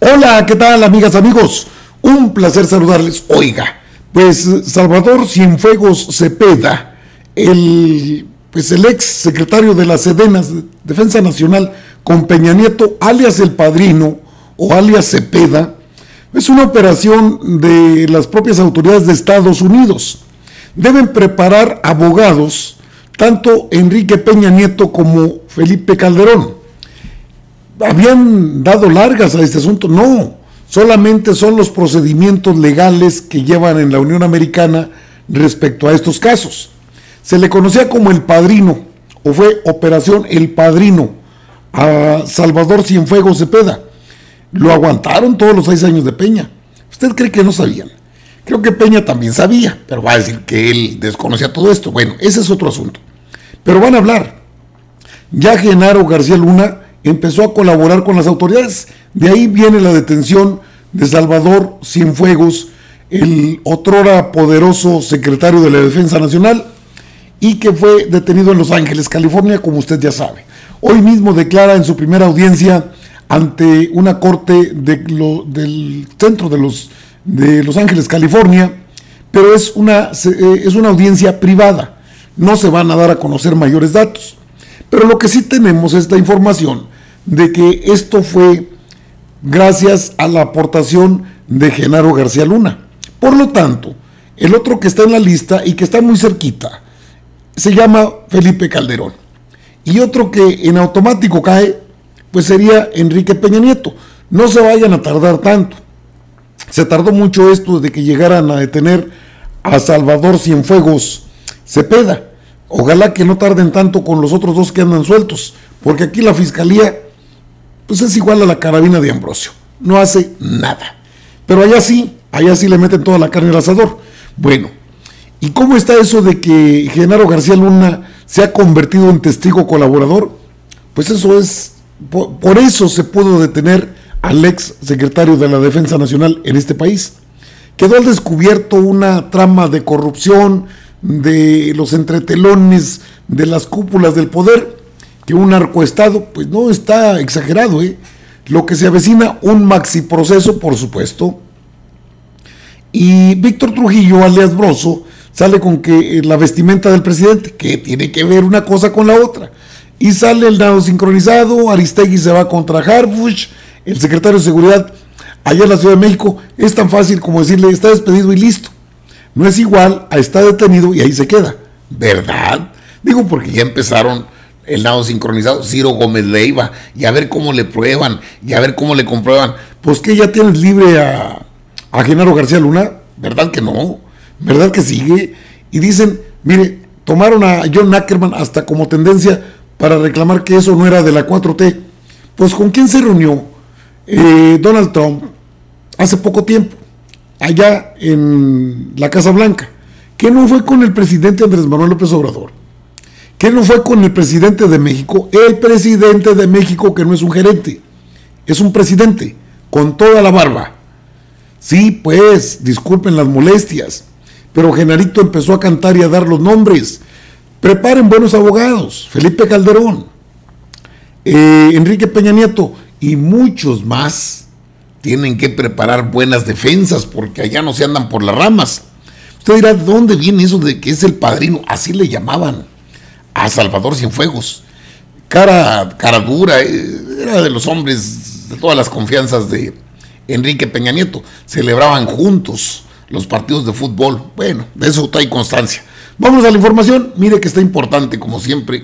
Hola, ¿qué tal, amigas, amigos? Un placer saludarles. Oiga, pues Salvador Cienfuegos Cepeda, el ex secretario de la Sedenas, Defensa Nacional, con Peña Nieto, alias El Padrino o alias Cepeda, es una operación de las propias autoridades de Estados Unidos. Deben preparar abogados, tanto Enrique Peña Nieto como Felipe Calderón. ¿Habían dado largas a este asunto? No, solamente son los procedimientos legales que llevan en la Unión Americana respecto a estos casos. Se le conocía como El Padrino, o fue Operación El Padrino, a Salvador Cienfuegos Cepeda. Lo aguantaron todos los 6 años de Peña. ¿Usted cree que no sabían? Creo que Peña también sabía, pero va a decir que él desconocía todo esto. Bueno, ese es otro asunto. Pero van a hablar. Ya Genaro García Luna empezó a colaborar con las autoridades. De ahí viene la detención de Salvador Cienfuegos, el otrora poderoso secretario de la Defensa Nacional, y que fue detenido en Los Ángeles, California, como usted ya sabe. Hoy mismo declara en su primera audiencia ante una corte del centro de Los Ángeles, California, pero es una audiencia privada. No se van a dar a conocer mayores datos. Pero lo que sí tenemos es la información de que esto fue gracias a la aportación de Genaro García Luna. Por lo tanto, el otro que está en la lista y que está muy cerquita se llama Felipe Calderón. Y otro que en automático cae, pues sería Enrique Peña Nieto. No se vayan a tardar tanto. Se tardó mucho esto de que llegaran a detener a Salvador Cienfuegos Cepeda. Ojalá que no tarden tanto con los otros dos que andan sueltos, porque aquí la fiscalía pues es igual a la carabina de Ambrosio, no hace nada. Pero allá sí le meten toda la carne al asador. Bueno, ¿y cómo está eso de que Genaro García Luna se ha convertido en testigo colaborador? Pues eso es, por eso se pudo detener al ex secretario de la Defensa Nacional en este país. Quedó al descubierto una trama de corrupción, de los entretelones, de las cúpulas del poder, que un narcoestado, pues no está exagerado, lo que se avecina un maxi proceso, por supuesto. Y Víctor Trujillo, alias Broso, sale con que la vestimenta del presidente, que tiene que ver una cosa con la otra, y sale el nado sincronizado. Aristegui se va contra Harfuch, el secretario de Seguridad allá en la Ciudad de México. Es tan fácil como decirle, está despedido y listo. No es igual a estar detenido y ahí se queda, ¿verdad? Digo, porque ya empezaron el nado sincronizado, Ciro Gómez Leiva, y a ver cómo le prueban, y a ver cómo le comprueban. Pues que ya tienes libre a Genaro García Luna, ¿verdad que no? ¿Verdad que sigue? Y dicen, mire, tomaron a John Ackerman hasta como tendencia para reclamar que eso no era de la 4T. Pues ¿con quién se reunió Donald Trump hace poco tiempo? Allá en la Casa Blanca, que no fue con el presidente Andrés Manuel López Obrador, que no fue con el presidente de México, el presidente de México, que no es un gerente, es un presidente, con toda la barba. Sí, pues, disculpen las molestias, pero Genarito empezó a cantar y a dar los nombres. Preparen buenos abogados, Felipe Calderón, Enrique Peña Nieto y muchos más. Tienen que preparar buenas defensas, porque allá no se andan por las ramas. Usted dirá, ¿de dónde viene eso de que es el padrino? Así le llamaban a Salvador Cienfuegos. Cara dura, era de los hombres de todas las confianzas de Enrique Peña Nieto. Celebraban juntos los partidos de fútbol. Bueno, de eso hay constancia. Vamos a la información. Mire que está importante, como siempre.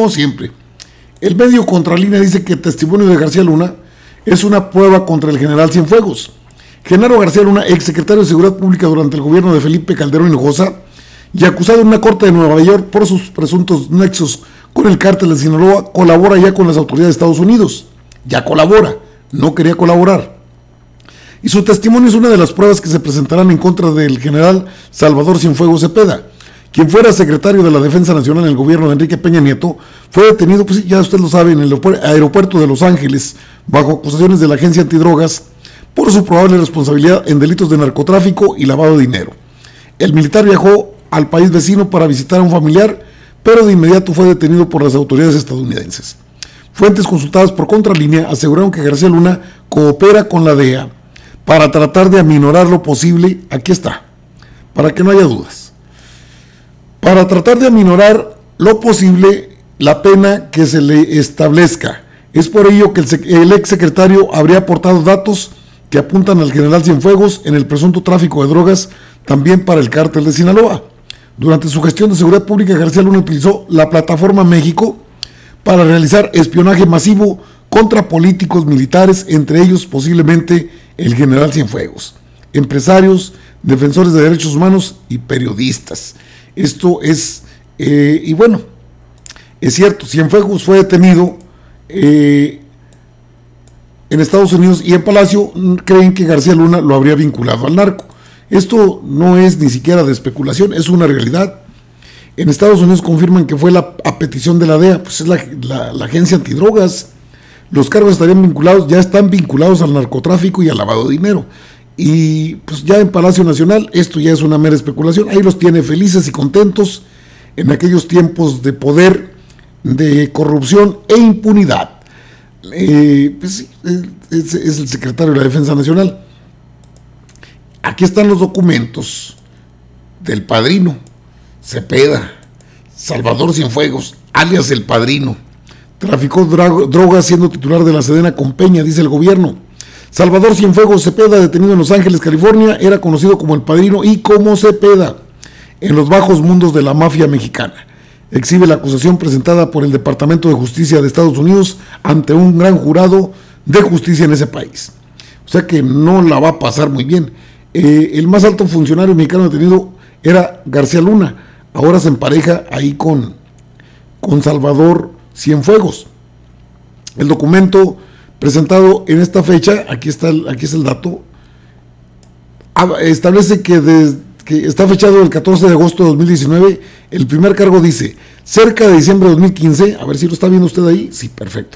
El medio Contralínea dice que el testimonio de García Luna es una prueba contra el general Cienfuegos. Genaro García Luna, ex secretario de Seguridad Pública durante el gobierno de Felipe Calderón Hinojosa y acusado en una corte de Nueva York por sus presuntos nexos con el cártel de Sinaloa, colabora ya con las autoridades de Estados Unidos. Ya colabora, no quería colaborar. Y su testimonio es una de las pruebas que se presentarán en contra del general Salvador Cienfuegos Cepeda, quien fuera secretario de la Defensa Nacional en el gobierno de Enrique Peña Nieto. Fue detenido, pues ya usted lo sabe, en el aeropuerto de Los Ángeles, bajo acusaciones de la Agencia Antidrogas, por su probable responsabilidad en delitos de narcotráfico y lavado de dinero. El militar viajó al país vecino para visitar a un familiar, pero de inmediato fue detenido por las autoridades estadounidenses. Fuentes consultadas por Contralínea aseguraron que García Luna coopera con la DEA para tratar de aminorar lo posible, aquí está, para que no haya dudas, para tratar de aminorar lo posible la pena que se le establezca. Es por ello que el exsecretario habría aportado datos que apuntan al general Cienfuegos en el presunto tráfico de drogas, también para el cártel de Sinaloa. Durante su gestión de seguridad pública, García Luna utilizó la plataforma México para realizar espionaje masivo contra políticos militares, entre ellos posiblemente el general Cienfuegos, empresarios, defensores de derechos humanos y periodistas. Esto es, y bueno, es cierto, Cienfuegos fue detenido en Estados Unidos y en Palacio creen que García Luna lo habría vinculado al narco. Esto no es ni siquiera de especulación, es una realidad. En Estados Unidos confirman que fue a petición de la DEA, pues es la agencia antidrogas. Los cargos estarían vinculados, ya están vinculados al narcotráfico y al lavado de dinero. Y pues ya en Palacio Nacional esto ya es una mera especulación. Ahí los tiene felices y contentos en aquellos tiempos de poder, de corrupción e impunidad. Pues, es el secretario de la Defensa Nacional. Aquí están los documentos del padrino Cepeda, Salvador Cienfuegos, alias el padrino. Traficó drogas siendo titular de la Sedena con Peña, dice el gobierno. Salvador Cienfuegos Cepeda, detenido en Los Ángeles, California, era conocido como el padrino y como Cepeda en los bajos mundos de la mafia mexicana. Exhibe la acusación presentada por el Departamento de Justicia de Estados Unidos ante un gran jurado de justicia en ese país. O sea que no la va a pasar muy bien. El más alto funcionario mexicano detenido era García Luna. Ahora se empareja ahí con Salvador Cienfuegos. El documento presentado en esta fecha, aquí es el dato, establece que está fechado el 14 de agosto de 2019. El primer cargo dice, cerca de diciembre de 2015, a ver si lo está viendo usted ahí, sí, perfecto.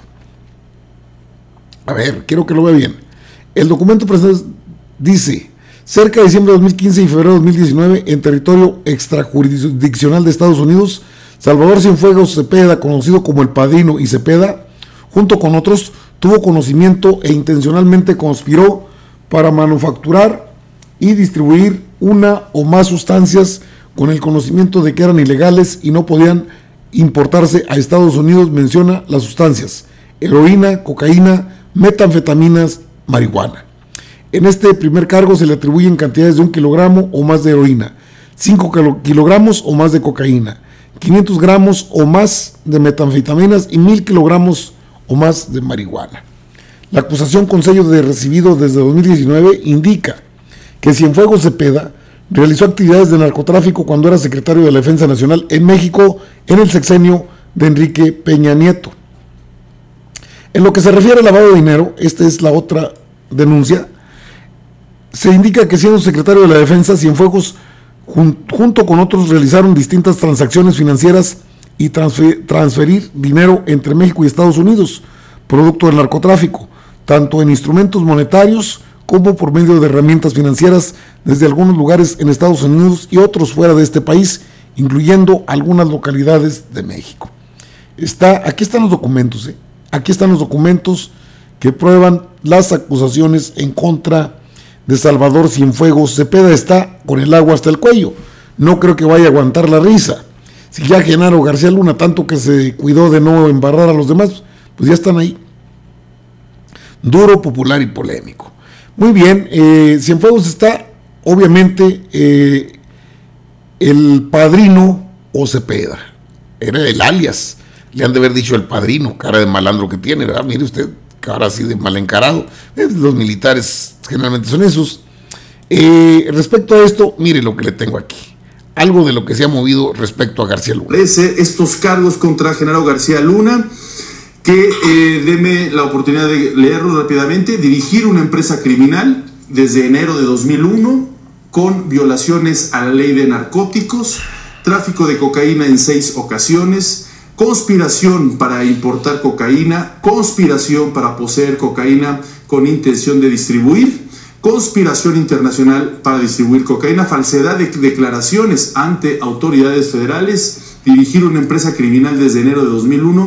A ver, quiero que lo vea bien. El documento dice, cerca de diciembre de 2015 y febrero de 2019, en territorio extrajurisdiccional de Estados Unidos, Salvador Cienfuegos Cepeda, conocido como el Padrino y Cepeda, junto con otros, tuvo conocimiento e intencionalmente conspiró para manufacturar y distribuir una o más sustancias con el conocimiento de que eran ilegales y no podían importarse a Estados Unidos. Menciona las sustancias: heroína, cocaína, metanfetaminas, marihuana. En este primer cargo se le atribuyen cantidades de 1 kilogramo o más de heroína, 5 kilogramos o más de cocaína, 500 gramos o más de metanfetaminas y 1000 kilogramos o más de marihuana. La acusación con sello de recibido desde 2019 indica que Cienfuegos Cepeda realizó actividades de narcotráfico cuando era secretario de la Defensa Nacional en México en el sexenio de Enrique Peña Nieto. En lo que se refiere al lavado de dinero, esta es la otra denuncia, se indica que siendo secretario de la Defensa, Cienfuegos junto con otros realizaron distintas transacciones financieras y transferir dinero entre México y Estados Unidos, producto del narcotráfico, tanto en instrumentos monetarios como por medio de herramientas financieras desde algunos lugares en Estados Unidos y otros fuera de este país, incluyendo algunas localidades de México. Aquí están los documentos, aquí están los documentos que prueban las acusaciones en contra de Salvador Cienfuegos Cepeda. Está con el agua hasta el cuello, no creo que vaya a aguantar la risa. Si ya Genaro García Luna, tanto que se cuidó de no embarrar a los demás, pues ya están ahí. Duro, popular y polémico. Muy bien, Cienfuegos está, obviamente, el Padrino o Cepeda. Era el alias. Le han de haber dicho el Padrino, cara de malandro que tiene, ¿verdad? Mire usted, cara así de mal encarado. Los militares generalmente son esos. Respecto a esto, mire lo que le tengo aquí. Algo de lo que se ha movido respecto a García Luna. Estos cargos contra Genaro García Luna, que deme la oportunidad de leerlos rápidamente. Dirigir una empresa criminal desde enero de 2001 con violaciones a la ley de narcóticos, tráfico de cocaína en 6 ocasiones, conspiración para importar cocaína, conspiración para poseer cocaína con intención de distribuir, conspiración internacional para distribuir cocaína, falsedad de declaraciones ante autoridades federales, dirigir una empresa criminal desde enero de 2001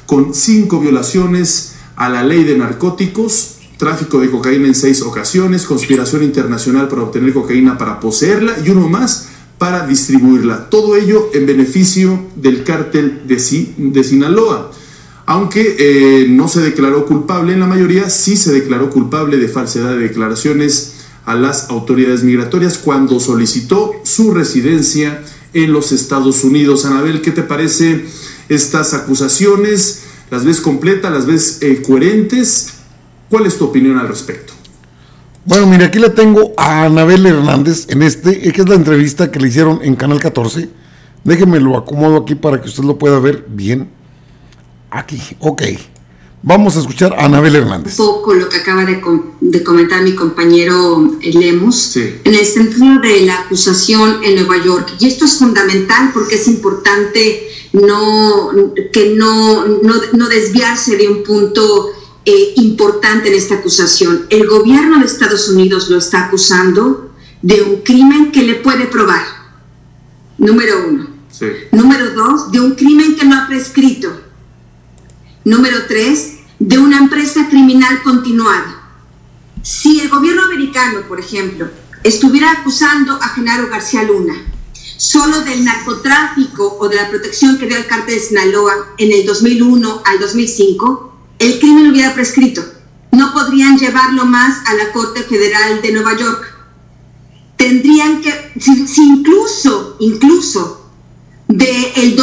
con 5 violaciones a la ley de narcóticos, tráfico de cocaína en 6 ocasiones, conspiración internacional para obtener cocaína para poseerla y uno más para distribuirla. Todo ello en beneficio del cártel de Sinaloa. Aunque no se declaró culpable en la mayoría, sí se declaró culpable de falsedad de declaraciones a las autoridades migratorias cuando solicitó su residencia en los Estados Unidos. Anabel, ¿qué te parece estas acusaciones? ¿Las ves completas? ¿Las ves coherentes? ¿Cuál es tu opinión al respecto? Bueno, mira, aquí la tengo a Anabel Hernández que es la entrevista que le hicieron en Canal 14. Déjeme lo acomodo aquí para que usted lo pueda ver bien. Aquí, ok. Vamos a escuchar a Anabel Hernández. Un poco lo que acaba de comentar mi compañero Lemus, sí, en el sentido de la acusación en Nueva York. Y esto es fundamental porque es importante no desviarse de un punto importante en esta acusación. El gobierno de Estados Unidos lo está acusando de un crimen que le puede probar. Número 1. Sí. Número 2, de un crimen que no ha prescrito. Número 3, de una empresa criminal continuada. Si el gobierno americano, por ejemplo, estuviera acusando a Genaro García Luna solo del narcotráfico o de la protección que dio el cártel de Sinaloa en el 2001 al 2005, el crimen hubiera prescrito. No podrían llevarlo más a la Corte Federal de Nueva York. Tendrían que, si incluso del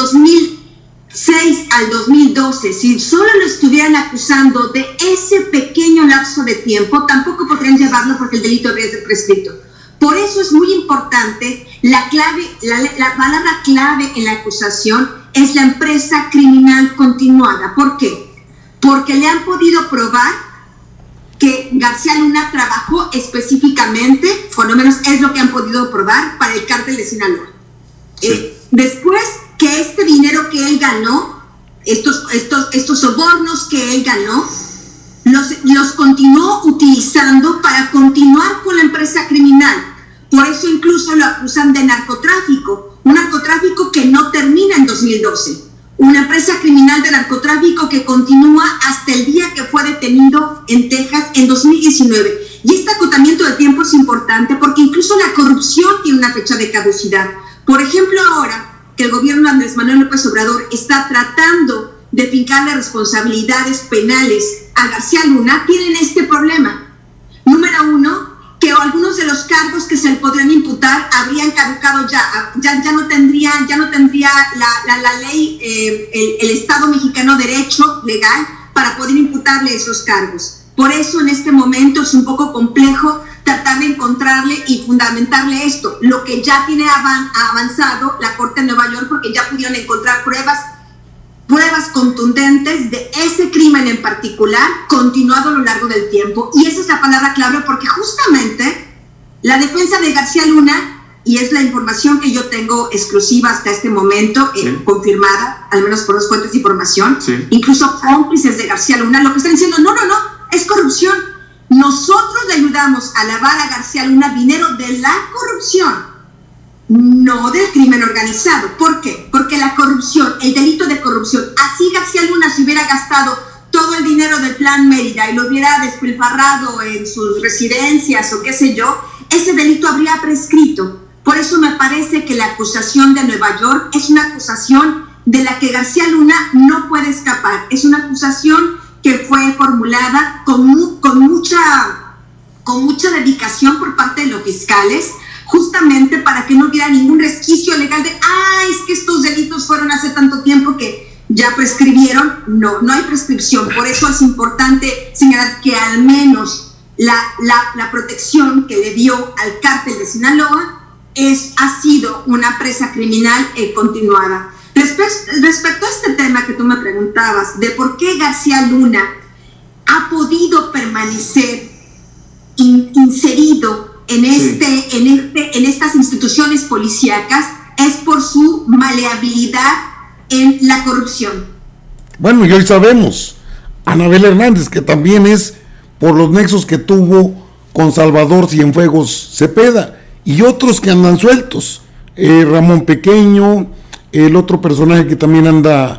2006 al 2012, si solo lo estuvieran acusando de ese pequeño lapso de tiempo, tampoco podrían llevarlo porque el delito habría sido prescrito. Por eso es muy importante, la palabra clave en la acusación es la empresa criminal continuada. ¿Por qué? Porque le han podido probar que García Luna trabajó específicamente, por lo menos es lo que han podido probar, para el cártel de Sinaloa. Sí. Después que este dinero que él ganó, estos sobornos que él ganó, los continuó utilizando para continuar con la empresa criminal. Por eso incluso lo acusan de narcotráfico, un narcotráfico que no termina en 2012. Una empresa criminal de narcotráfico que continúa hasta el día que fue detenido en Texas en 2019. Y este acotamiento de tiempo es importante porque incluso la corrupción tiene una fecha de caducidad. Por ejemplo, ahora que el gobierno de Andrés Manuel López Obrador está tratando de fincarle responsabilidades penales a García Luna, tienen este problema. Número 1, que algunos de los cargos que se le podrían imputar habrían caducado ya no tendría la ley, el Estado mexicano derecho legal para poder imputarle esos cargos. Por eso en este momento es un poco complejo tratar de encontrarle y fundamentarle esto, lo que ya tiene avanzado la Corte de Nueva York, porque ya pudieron encontrar pruebas contundentes de ese crimen en particular, continuado a lo largo del tiempo. Y esa es la palabra clave, porque justamente la defensa de García Luna, y es la información que yo tengo exclusiva hasta este momento, sí, confirmada, al menos por las fuentes de información, sí, incluso cómplices de García Luna, lo que están diciendo, no, es corrupción. Nosotros le ayudamos a lavar a García Luna dinero de la corrupción, no del crimen organizado. ¿Por qué? Porque la corrupción, el delito de corrupción, así García Luna se hubiera gastado todo el dinero del Plan Mérida y lo hubiera despilfarrado en sus residencias o qué sé yo, ese delito habría prescrito. Por eso me parece que la acusación de Nueva York es una acusación de la que García Luna no puede escapar. Es una acusación que fue formulada con mucha dedicación por parte de los fiscales, justamente para que no hubiera ningún resquicio legal de, es que estos delitos fueron hace tanto tiempo que ya prescribieron. No hay prescripción. Por eso es importante señalar que al menos la protección que le dio al cártel de Sinaloa ha sido una presa criminal continuada. Respecto a este tema que tú me preguntabas, de por qué García Luna ha podido permanecer inserido en estas instituciones policíacas, es por su maleabilidad en la corrupción. Bueno, y hoy sabemos, Anabel Hernández, que también es por los nexos que tuvo con Salvador Cienfuegos Cepeda y otros que andan sueltos, Ramón Pequeño, el otro personaje que también anda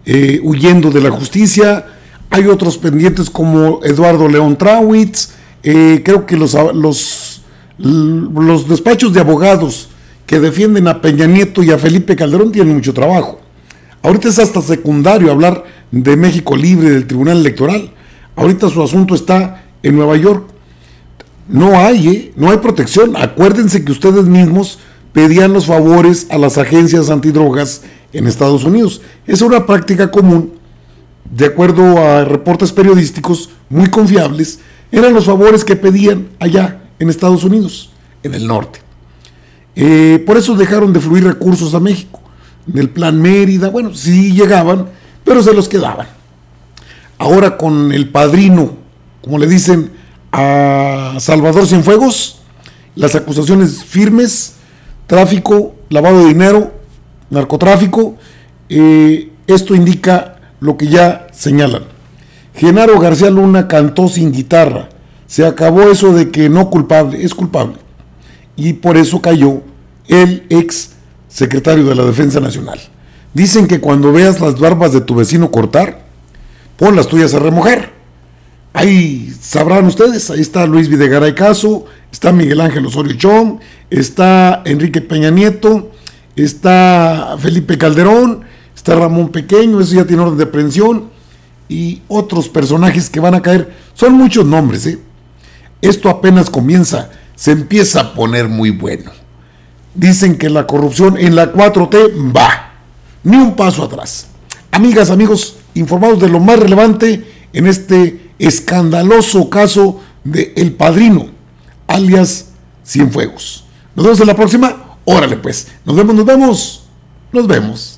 huyendo de la justicia. Hay otros pendientes como Eduardo León Trawitz. Creo que los despachos de abogados que defienden a Peña Nieto y a Felipe Calderón tienen mucho trabajo. Ahorita es hasta secundario hablar de México Libre, del Tribunal Electoral. Ahorita su asunto está en Nueva York. No hay protección. Acuérdense que ustedes mismos pedían los favores a las agencias antidrogas en Estados Unidos. Es una práctica común, de acuerdo a reportes periodísticos muy confiables, eran los favores que pedían allá en Estados Unidos, en el norte. Por eso dejaron de fluir recursos a México. Del Plan Mérida, bueno, sí llegaban, pero se los quedaban. Ahora con el padrino, como le dicen a Salvador Cienfuegos, las acusaciones firmes, tráfico, lavado de dinero, narcotráfico, esto indica lo que ya señalan. Genaro García Luna cantó sin guitarra, se acabó eso de que no culpable, es culpable, y por eso cayó el ex secretario de la Defensa Nacional. Dicen que cuando veas las barbas de tu vecino cortar, pon las tuyas a remojar. Ahí sabrán ustedes, ahí está Luis Videgaray Caso, está Miguel Ángel Osorio Chong, está Enrique Peña Nieto, está Felipe Calderón, está Ramón Pequeño, eso ya tiene orden de aprehensión, y otros personajes que van a caer. Son muchos nombres, ¿eh? Esto apenas comienza, se empieza a poner muy bueno. Dicen que la corrupción en la 4T va, ni un paso atrás. Amigas, amigos, informados de lo más relevante en este escandaloso caso de El Padrino, alias Cienfuegos. Nos vemos en la próxima. Órale pues, nos vemos.